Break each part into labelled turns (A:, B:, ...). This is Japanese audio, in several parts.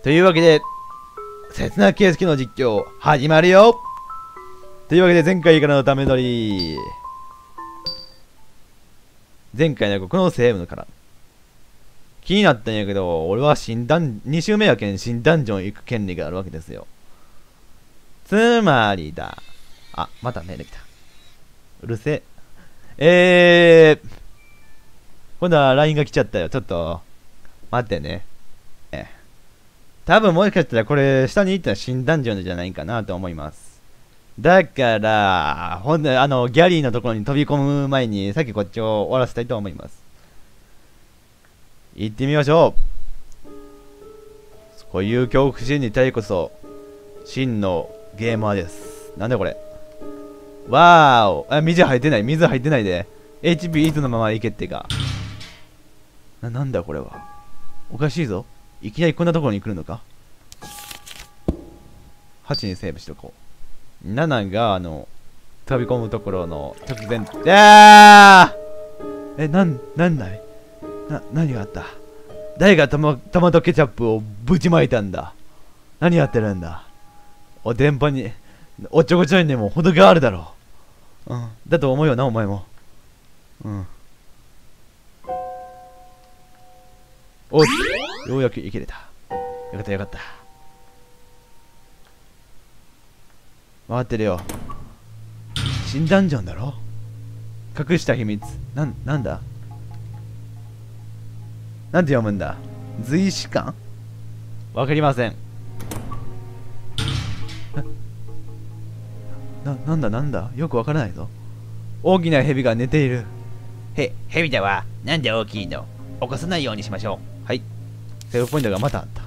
A: というわけで、刹那圭介の実況、始まるよ。というわけで、前回からのため撮り。前回のこのセーブのから。気になったんやけど、俺は2周目やけん新ダンジョン行く権利があるわけですよ。つまりだ。あ、またメール来た。うるせえ。今度は LINE が来ちゃったよ。ちょっと、待ってね。多分もしかしたらこれ、下に行ったら新ダンジョンじゃないかなと思います。だから、ギャリーのところに飛び込む前に、さっきこっちを終わらせたいと思います。行ってみましょう。こういう恐怖心に対こそ、真のゲーマーです。なんだこれ。わーお。水入ってないで。HP いつのままいけってか。なんだこれは。おかしいぞ。いきなりこんなところに来るのか。8にセーブしとこう。7が飛び込むところの直前。なんだい。何があった。誰がトマトケチャップをぶちまいたんだ。何やってるんだ。電波におっちょこちょいにでも程があるだろう。だと思うよな、お前も。おっ、ようやく生きれた。よかった。回ってるよ。新ダンジョンだろ。隠した秘密。なんだ。なんて読むんだ。随子館。わかりません。なんだよくわからないぞ。大きな蛇が寝ている。蛇だわ。なんで大きいの。起こさないようにしましょう。はい。セーブポイントがまたあった。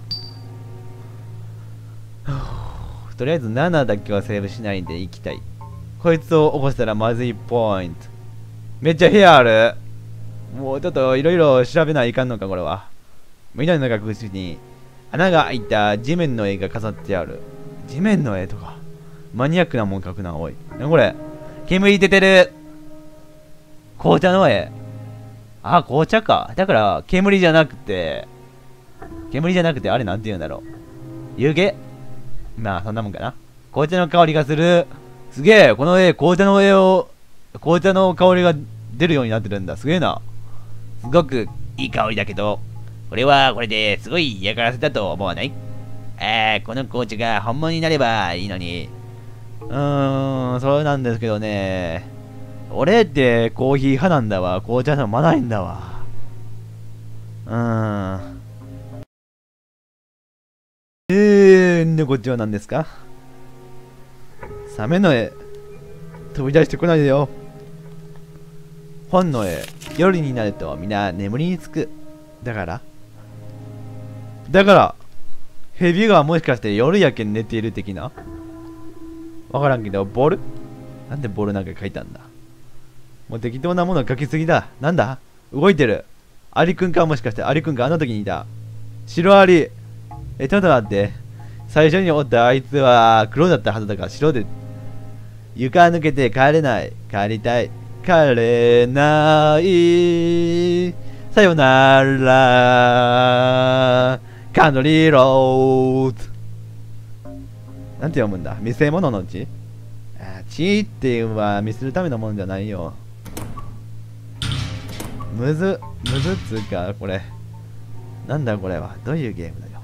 A: とりあえず7だけはセーブしないんで行きたい。こいつを起こしたらまずいポイント。めっちゃ部屋ある。もうちょっといろいろ調べないかんのか、これは。緑の隠しに穴が開いた地面の絵が飾ってある。地面の絵とか。マニアックなもん描くな、おい。これ。煙出てる。紅茶の絵。あ、紅茶か。だから、煙じゃなくて、あれなんて言うんだろう。湯気。まあ、そんなもんかな。紅茶の香りがする。すげえ、この絵、紅茶の香りが出るようになってるんだ。すげえな。すごくいい香りだけど、これはこれですごい嫌がらせだと思わない？この紅茶が本物になればいいのに。そうなんですけどね。俺ってコーヒー派なんだわ。紅茶飲まないんだわ。こっちは何ですか？サメの絵。飛び出してこないでよ。本の絵。夜になるとみんな眠りにつく。だから蛇がもしかして夜やけん寝ている的な。わからんけど、ボール？なんでボールなんか書いたんだ。もう適当なもの書きすぎだ。なんだ？動いてる。アリくんか、もしかして。アリくんか、あの時にいた。シロアリ。ちょっと待って。最初におったあいつは黒だったはずだから白で。床抜けて帰れない。帰りたい。帰れない。さよなら。カントリーロード。なんて読むんだ。見せ物の地？地っていうのは見せるためのものじゃないよ。むずっつうか、これ。なんだこれは。どういうゲームだよ。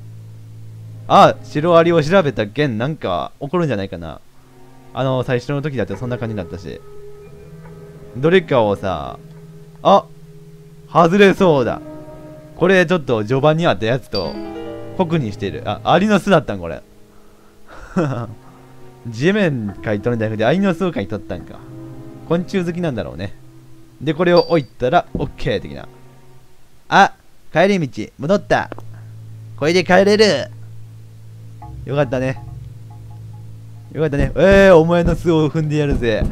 A: シロアリを調べた件なんか起こるんじゃないかな。最初の時だってそんな感じだったし。どれかをさ、外れそうだ。これちょっと序盤にあったやつと酷にしてる。アリの巣だったんこれ。地面描いとるんじゃなくてアリの巣を描いとったんか。昆虫好きなんだろうね。で、これを置いたら OK 的な。帰り道戻った。これで帰れる。よかったね。お前の巣を踏んでやるぜ。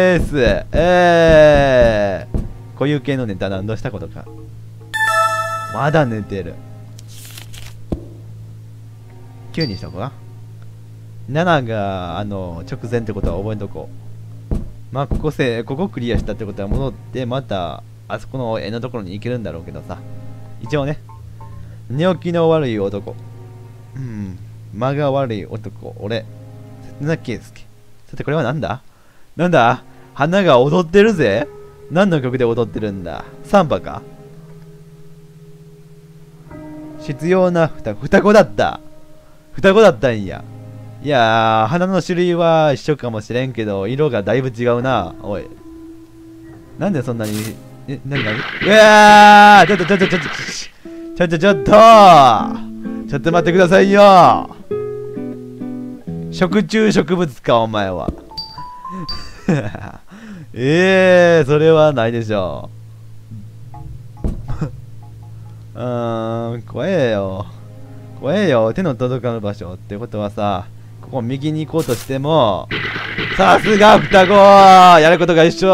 A: こういう系のネタ何度したことか。まだ寝てる。9にしとこうか。7が直前ってことは覚えとこう。まあここクリアしたってことは戻ってまたあそこの絵のところに行けるんだろうけどさ。一応ね、寝起きの悪い男。 うん。間が悪い男、俺。切な圭介。さて、これはなんだなんだ花が踊ってるぜ。何の曲で踊ってるんだ。サンバか。必要な双子だった。双子だったんや。いやー、花の種類は一緒かもしれんけど、色がだいぶ違うな。おい。なんでそんなに、なにうわー、ちょっとちょっと待ってくださいよ。食虫植物か、お前は。それはないでしょう。怖えよ。怖えよ。手の届かぬ場所ってことはさ、ここ右に行こうとしても、さすが双子やることが一緒。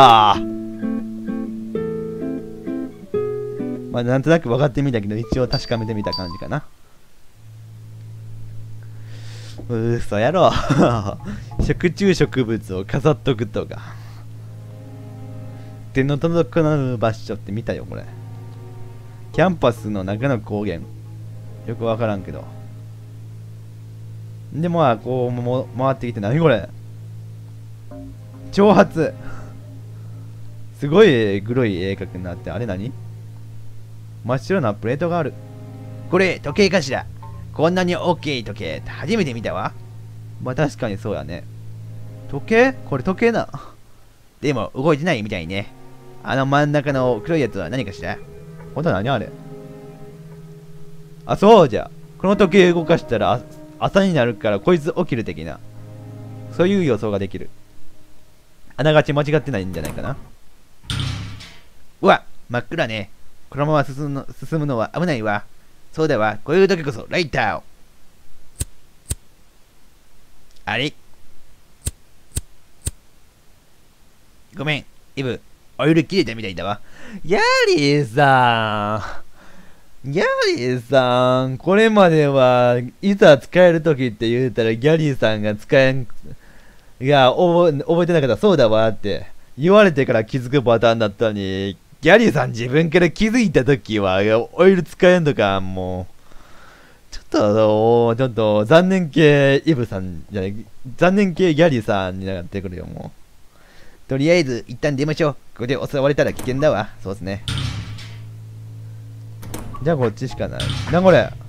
A: まあなんとなく分かってみたけど、一応確かめてみた感じかな。嘘やろ。食虫植物を飾っとくとか。手の届かぬ場所って見たよこれ。キャンパスの中の高原。よく分からんけど。でまあこう回ってきて、何これ。挑発。すごい黒い鋭角になって、あれ何。真っ白なプレートがある。これ時計かしら。こんなに大きい時計って初めて見たわ。まあ確かにそうやね。時計これ時計な。でも動いてないみたいね。あの真ん中の黒いやつは何かしら。ほんと何あれ。あ、そうじゃ。この時計動かしたら朝になるからこいつ起きる的な。そういう予想ができる。あながち間違ってないんじゃないかな。うわ、真っ暗ね。このまま進むのは危ないわ。そうだわ、こういう時こそライターを。あれ、ごめん、イブ、オイル切れたみたいだわ。ギャリーさん、これまではいざ使える時って言うたらギャリーさんが使えん、覚えてなかった。そうだわって言われてから気づくパターンだったのに、ギャリーさん自分から気づいた時はオイル使えんのか。もうちょっと残念系イブさんじゃない、残念系ギャリーさんになってくるよ。もうとりあえず一旦出ましょう。ここで襲われたら危険だわ。そうですね。じゃあこっちしかない。なこれ、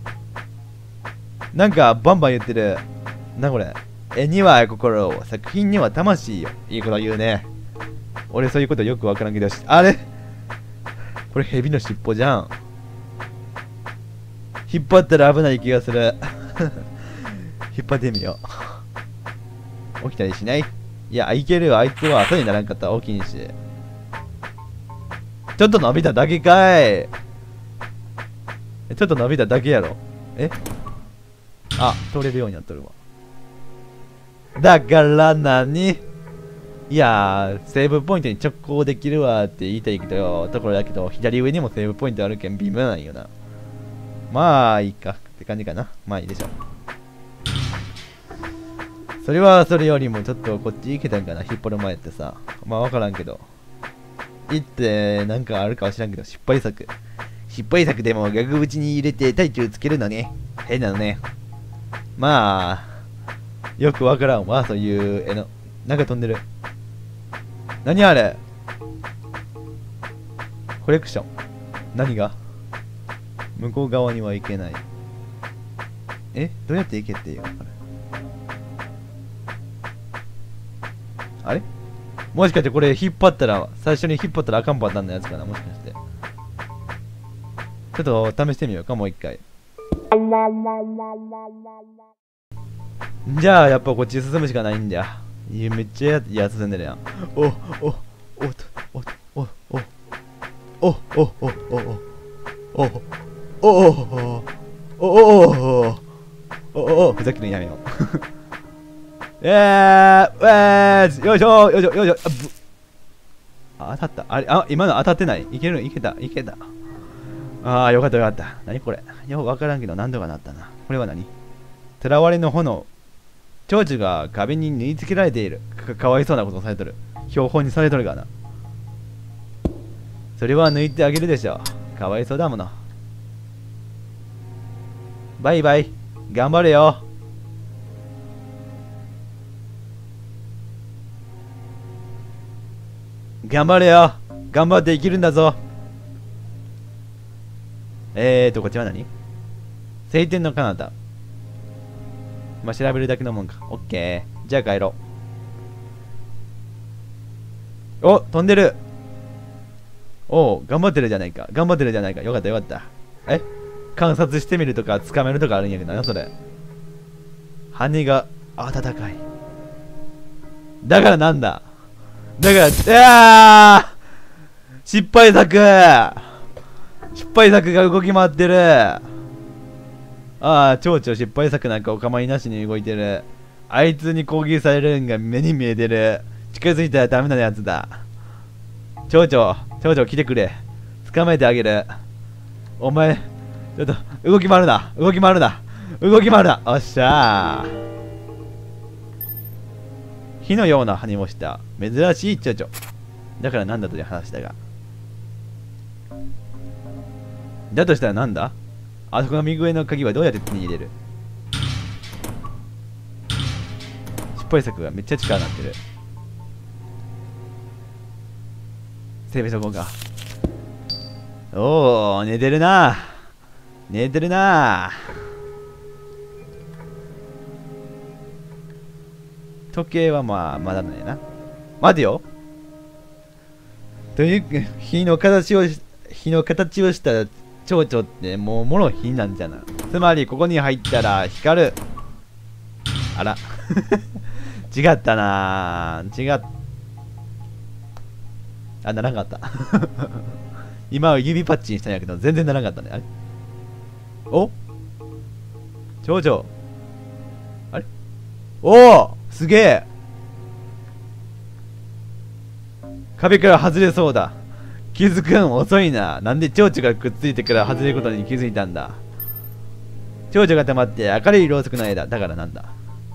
A: なんかバンバン言ってる。なこれ、絵には心を、作品には魂よ。いいこと言うね。俺そういうことよくわからんけど、あれこれ蛇の尻尾じゃん。引っ張ったら危ない気がする。引っ張ってみよう。起きたりしない？いや、いけるよ。あいつは朝にならんかったら起きんし。ちょっと伸びただけかい。ちょっと伸びただけやろ。あ、通れるようになっとるわ。だから何？いやー、セーブポイントに直行できるわって言いたいけど、ところだけど、左上にもセーブポイントあるけん微妙なんよな。まあ、いいかって感じかな。まあいいでしょ。それはそれよりもちょっとこっち行けたんかな。引っ張る前ってさ。まあわからんけど。行ってなんかあるかは知らんけど、失敗作。失敗作でも額縁に入れて体重つけるのね。変なのね。まあ、よくわからんわ、そういう絵の。なんか飛んでる。何あれ？コレクション。何が？向こう側には行けない。どうやって行けっていう？あれ？もしかしてこれ引っ張ったら、最初に引っ張ったらあかんパターンのやつかな、もしかして。ちょっと試してみようか、もう一回。じゃあ、やっぱこっち進むしかないんだよ。めっちゃ進んでるやん。おっおっおっおっおっおっおっおっおっおっおっおっおっおっふざけるのやめよう。よいしょよいしょよいしょ。当たった。あれ、今の当たってない。いける、いけた。ああ、よかったよかった。何これ。よくわからんけど、何とかなったな。これは何？囚われの炎。蝶々が壁に縫い付けられている。かわいそうなことをされとる。標本にされとるがな。それは抜いてあげるでしょう。かわいそうだもの。 バイバイ。頑張れよ。頑張れよ。頑張って生きるんだぞ。こっちは何？晴天の彼方。まあ、調べるだけのもんか。オッケー。じゃあ帰ろう。お、飛んでる。おう、頑張ってるじゃないか。頑張ってるじゃないか。よかったよかった。観察してみるとか、つかめるとかあるんやけどな、それ。羽が暖かい。だからなんだ。だから、失敗作が動き回ってる。蝶々失敗作なんかお構いなしに動いてる。あいつに攻撃されるんが目に見えてる。近づいたらダメなやつだ。蝶々来てくれ。捕まえてあげる。お前、ちょっと、動き回るな。おっしゃー。火のような羽をした珍しい蝶々。だからなんだという話だが。だとしたらなんだ？あそこの右上の鍵はどうやって手に入れる？失敗作がめっちゃ力になってる。整備そこか。おお、寝てるな。時計はまだなんやな。待てよ。という火の形をした蝶々ってもろ火なんじゃな。つまりここに入ったら光る。あら違ったな。ならんかった今は指パッチンしたんやけど全然ならんかったね。あれお蝶々あれおおすげえ。壁から外れそうだ。気づくん遅いな。なんで蝶々がくっついてから外れることに気づいたんだ。蝶々が溜まって明るいろうそくの間だからなんだ。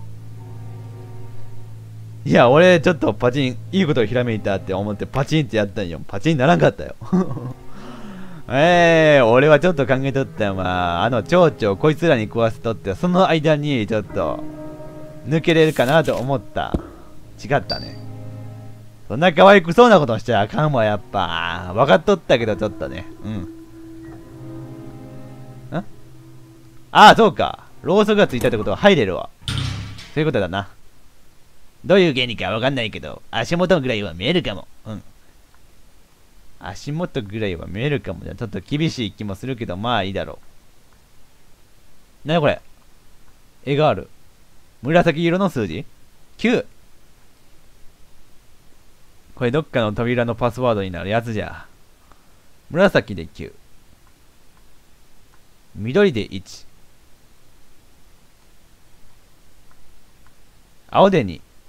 A: いや俺ちょっとパチンいいことをひらめいたって思ってパチンってやったんよ。パチンならんかったよ俺はちょっと考えとったよ。蝶々こいつらに食わせとってその間にちょっと抜けれるかなと思った。違ったね。そんな可愛くそうなことしちゃあかんわ。やっぱ分かっとったけどちょっとね。そうか。ろうそくがついたってことは入れるわ。そういうことだな。どういう原理かわかんないけど足元ぐらいは見えるかも。足元ぐらいは見えるかも。ちょっと厳しい気もするけどまあいいだろう。なにこれ。絵がある。紫色の数字 9。 これどっかの扉のパスワードになるやつじゃ。紫で9、緑で1、青で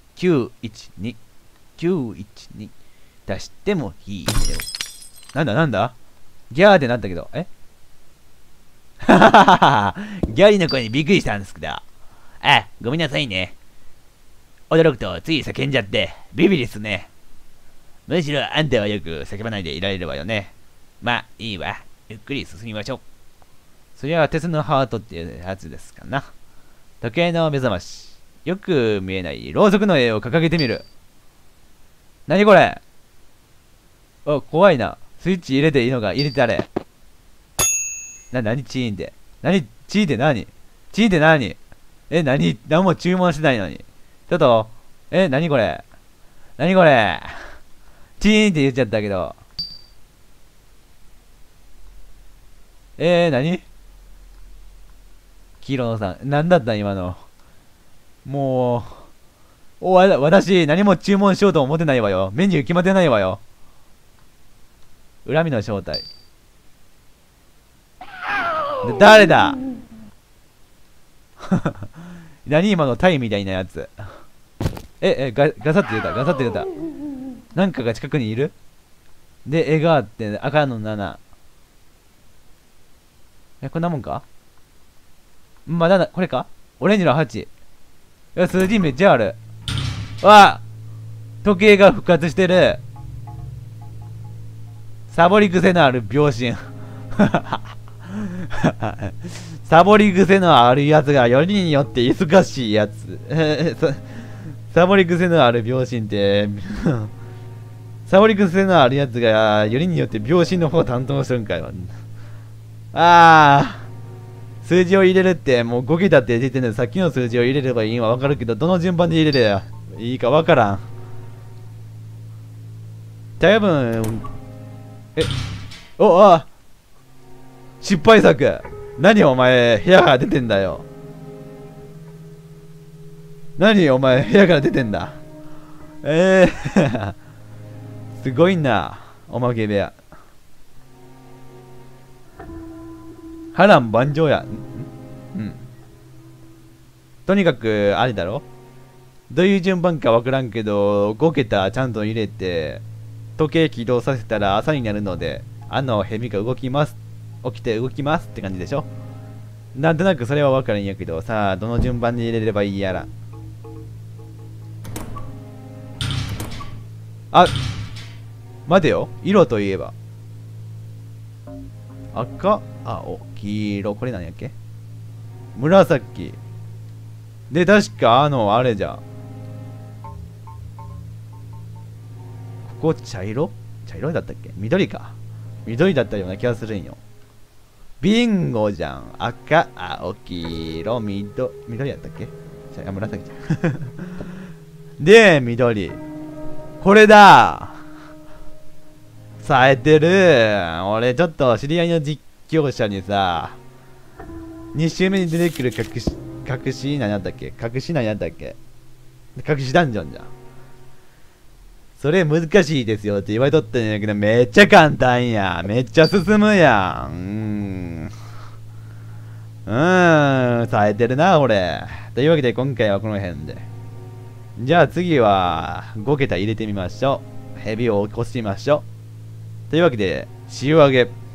A: 2、912、912出してもいいよ。なんだギャーってなったけど、ははははギャリの声にびっくりしたんですけど。ごめんなさいね。驚くとつい叫んじゃってビビりっすね。むしろあんたはよく叫ばないでいられるわよね。まあいいわ。ゆっくり進みましょう。そりゃ鉄のハートっていうやつですかな。時計の目覚まし。よく見えないろうそくの絵を掲げてみる。なにこれ。怖いな。スイッチ入れていいのか入れてあれ。何チーンって。チーンって何チーンって何何も注文してないのに。ちょっと、何これチーンって言っちゃったけど。何黄色のさん。何だった今の。もう、私、何も注文しようと思ってないわよ。メニュー決まってないわよ。恨みの正体。誰だ何今のタイみたいなやつ。ガサって出た。なんかが近くにいるで、絵があって、赤の7。こんなもんかまだこれかオレンジの8。数字めっちゃある。時計が復活してる。サボり癖のある秒針サボり癖のあるやつがよりによって忙しいやつ。サボり癖のある秒針ってサボり癖のあるやつがよりによって秒針の方担当するんかよ。数字を入れるってもう5桁って出てるので、さっきの数字を入れればいいのはわかるけど、どの順番で入れればいいかわからん。多分失敗作。何お前部屋から出てんだよ。何お前部屋から出てんだ。すごいな、おまけ部屋。波乱万丈や。とにかくあれだろ、どういう順番かわからんけど5桁ちゃんと入れて時計起動させたら朝になるので、蛇が動きます、起きて動きますって感じでしょ。なんとなくそれは分かるんやけどさあ、どの順番に入れればいいやら。待てよ、色といえば赤、黄色、これ何やっけ、紫で、確かあれじゃ、ここ茶色だったっけ、緑か、緑だったような気がするんよ。ビンゴじゃん。赤、青、黄色、緑やったっけ、紫じゃんで、緑、これだ。冴えてる。俺ちょっと知り合いの実況者にさ、2周目に出てくる隠し何やったっけ、隠しダンジョンじゃん。それ難しいですよって言われとったんやけど、めっちゃ簡単や。めっちゃ進むやん。冴えてるな俺。というわけで今回はこの辺で。じゃあ次は5桁入れてみましょう。蛇を起こしてみましょう。というわけで、塩揚げ。